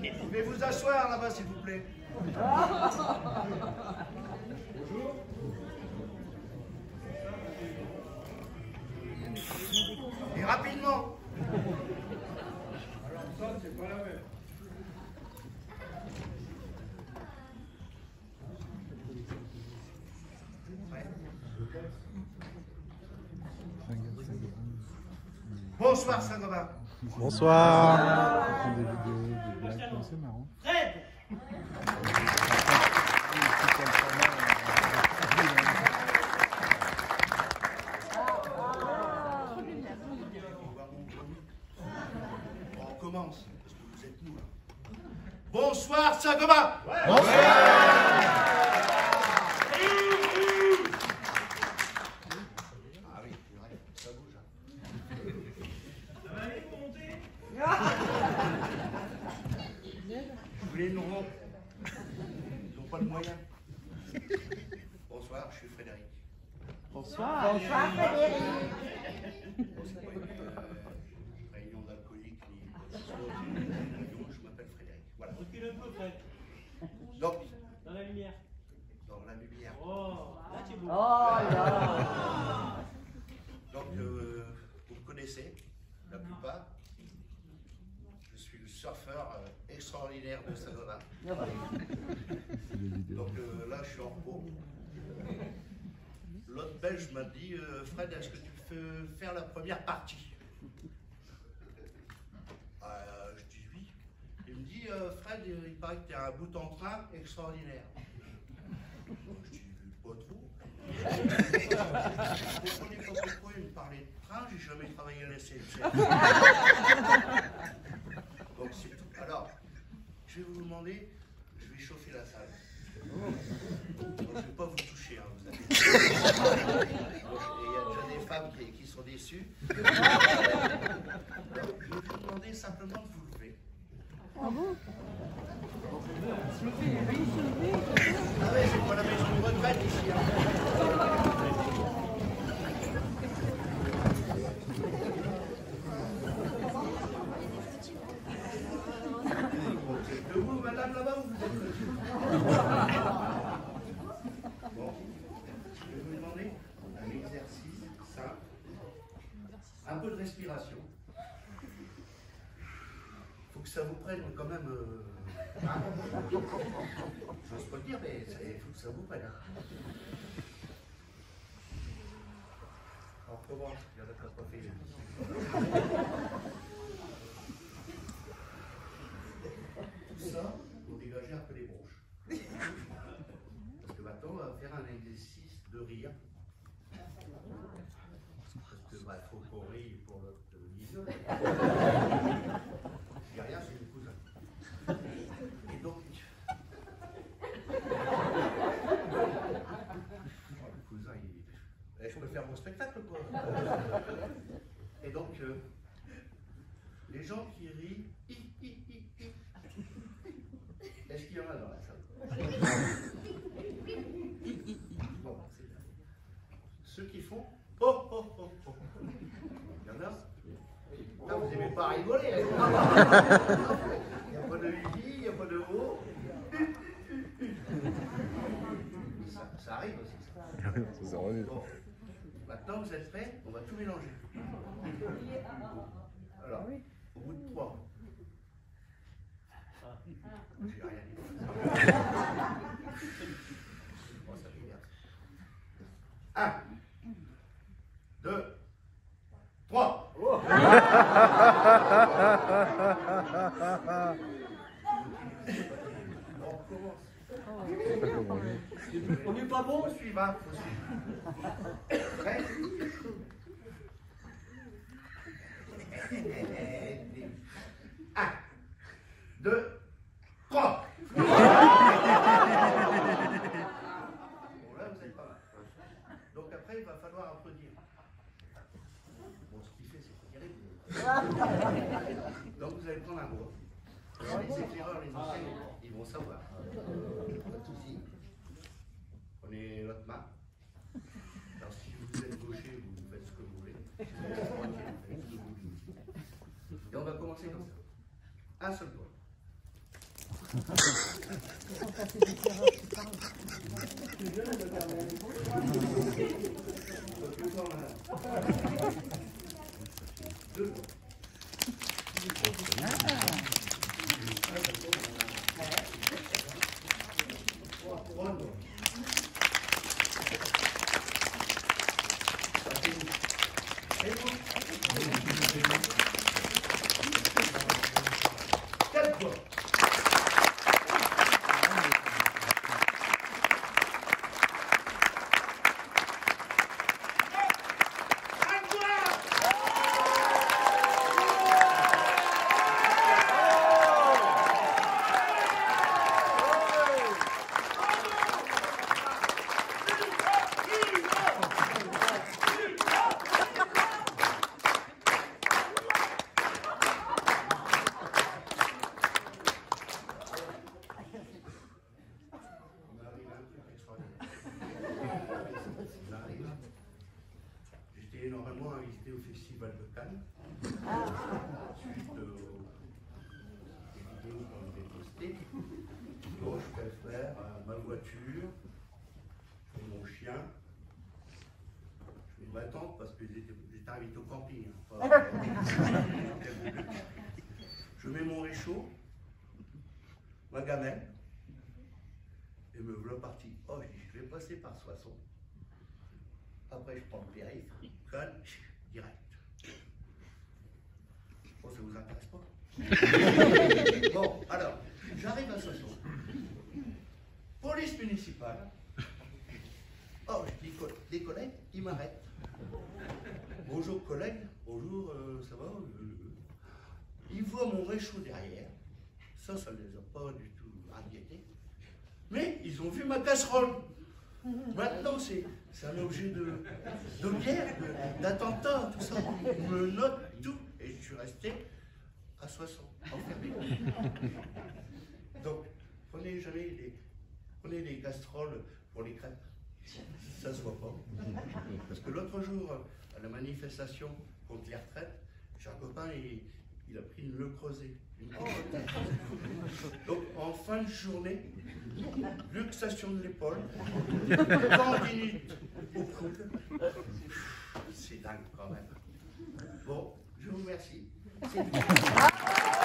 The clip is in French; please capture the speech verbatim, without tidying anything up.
Je vais vous asseoir là-bas, s'il vous plaît. Bonjour. Et rapidement. Alors ça, c'est pas la même. Bonsoir Saint-Gobain. Bonsoir. Fred. On commence, parce que vous êtes nous là. Bonsoir Saint-Gobain. Ouais. Bonsoir. Ils n'ont pas de moyens. Bonsoir, je suis Frédéric. Bonsoir. Bonsoir Frédéric. Bon, c'est pas une euh, réunion d'alcooliques ni je m'appelle Frédéric. Voilà. Recule un peu, Fred. Donc, dans la lumière. Dans la lumière. Oh, là tu es beau. Oh là. Donc, euh, vous me connaissez, la plupart. Je suis le surfeur euh, extraordinaire de Saint-Gobain. Donc euh, là, je suis en repos. L'autre belge m'a dit, euh, Fred, est-ce que tu peux faire la première partie? euh, Je dis oui. Il me dit, euh, Fred, il paraît que tu as un bout en train extraordinaire. Je dis, pas trop. Je ne comprenais pas pourquoi il me parlait de train, j'ai jamais travaillé à la C N C F. Donc c'est tout. Alors, je vais vous demander, je vais chauffer la salle. Donc, je ne vais pas vous toucher, hein, vous avez. Donc, il y a déjà des femmes qui, qui sont déçues. Donc, je vais vous demander simplement de vous lever. Ah bon? Ah oui, c'est pas la maison de retraite ici. Hein. Debout, madame, là-bas, vous êtes bon, je vais vous demander un exercice simple, un peu de respiration. Il faut que ça vous prenne quand même. Euh, hein, j'ose pas le dire, mais il faut que ça vous prenne. Hein. Alors, comment? Il y en a qui n'ont pas fait. Tout ça, pour dégager un peu les bronches. Parce que maintenant, on va faire un exercice de rire. Parce que bah, faut qu'on rie pour notre visage. Je dis rien, c'est le cousin. Et donc, oh, le cousin, il... Eh, je peux faire mon spectacle, quoi. Et donc, euh, les gens qui rient, hi, hi, hi, hi. Est-ce qu'il y en a dans la salle? Bon, c'est bien. Ceux qui font oh oh oh oh. Il y en a? Là, vous n'aimez pas rigoler. Il n'y a pas de hi, il n'y a pas de oh. Ça, ça arrive aussi, ça. Bon. Maintenant, vous êtes prêts? On va tout mélanger. Alors, au bout de trois. J'ai rien dit. Bon, ça fait bien. Un, deux, trois. Oh. On recommence. On n'est pas bon, suivant. Prêt? Un, deux, trois. Bon, là, vous êtes pas mal. Donc après, il va falloir applaudir. Bon, ce qu'il fait, c'est terrible. Donc vous allez prendre un mot. Les éclaireurs, les anciens, ils vont savoir. Pas de souci. Prenez votre main. Alors si vous êtes gaucher, vous faites ce que vous voulez. Si vous êtes droitier, vous faites ce que vous voulez. Et on va commencer comme ça. Un seul doigt. Deux. Quatre fois. J'étais énormément invité au Festival de Cannes. Suite aux vidéos qu'on avait postées. Bon, je préfère euh, ma voiture, mon chien. Je mets ma tente parce que j'étais invité au camping. Hein, pas, je mets mon réchaud, ma gamelle, et me voilà parti. Oh, je dis, je vais passer par Soissons. Après, je prends le périph', Cannes, direct. Bon, ça vous intéresse pas? Bon, alors, j'arrive à Soissons. Police municipale. Oh, je dis, des collègues, ils m'arrêtent. Bonjour collègues, bonjour, euh, ça va euh, Ils voient mon réchaud derrière. Ça, ça ne les a pas du tout inquiétés. Mais ils ont vu ma casserole. Maintenant, c'est un objet de, de guerre, d'attentat, tout ça. Ils me notent tout et je suis resté à Soissons, enfermé. Donc, prenez jamais les, prenez les casseroles pour les crêpes. Ça se voit pas. Parce que l'autre jour, à la manifestation contre les retraites, j'ai un copain, il, il a pris une Le Creuset. Une Donc, en fin de journée, luxation de l'épaule, tendinite au coude. C'est dingue quand même. Bon, je vous remercie.